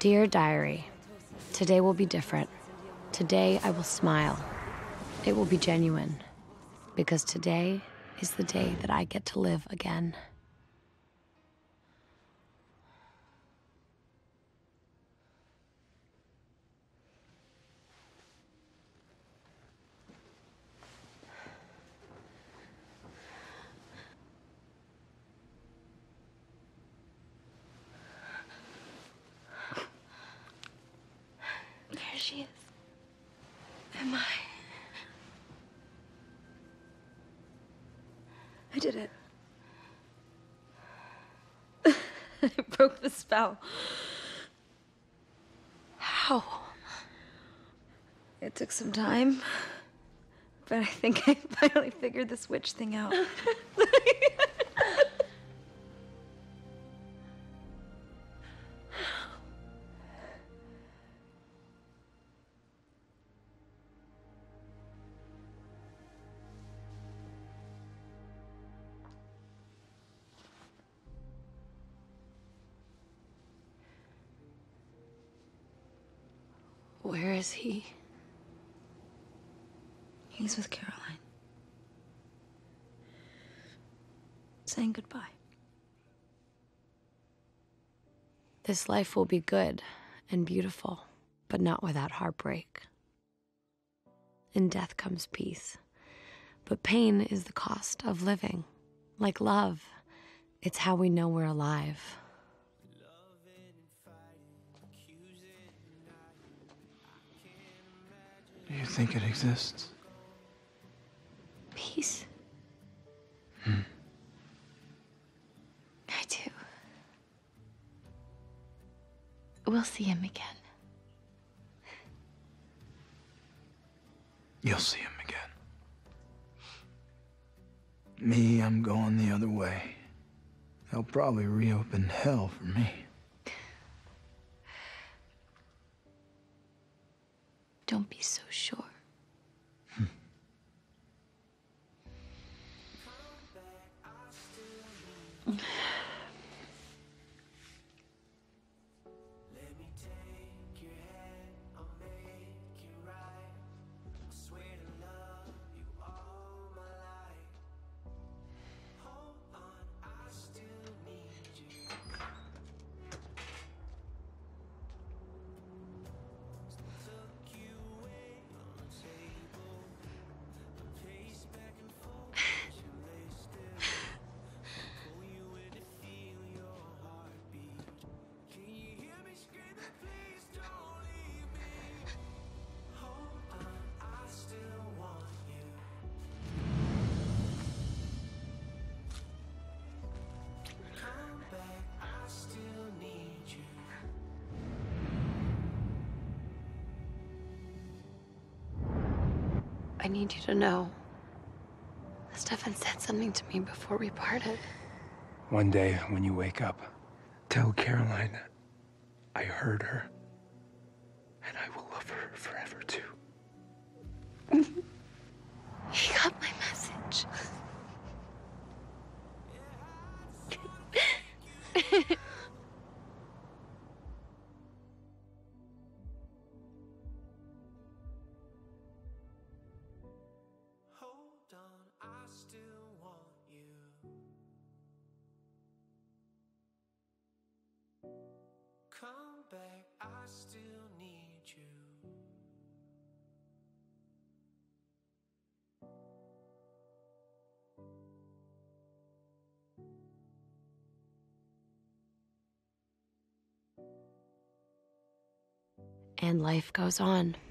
Dear Diary, today will be different. Today I will smile. It will be genuine. Because today is the day that I get to live again. There she is. Am I? I did it. I broke the spell. How? It took some time, but I think I finally figured this witch thing out. Where is he? He's with Caroline. Saying goodbye. This life will be good and beautiful, but not without heartbreak. In death comes peace, but pain is the cost of living. Like love, it's how we know we're alive. Do you think it exists? Peace? Hmm. I do. We'll see him again. You'll see him again. Me, I'm going the other way. They'll probably reopen hell for me. Don't be so sure. I need you to know. Stefan said something to me before we parted. One day, when you wake up, tell Caroline I heard her, and I will love her forever, too. He got my message. Come back, I still need you. And life goes on.